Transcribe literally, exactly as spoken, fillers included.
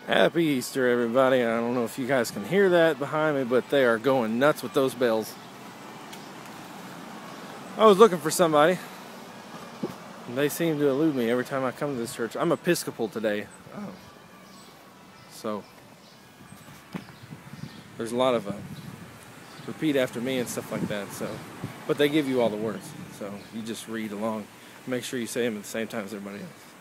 Happy Easter, everybody. I don't know if you guys can hear that behind me, but they are going nuts with those bells. I was looking for somebody, and they seem to elude me every time I come to this church. I'm Episcopal today, oh. so there's a lot of uh, repeat after me and stuff like that. So, but they give you all the words, so you just read along. Make sure you say them at the same time as everybody else.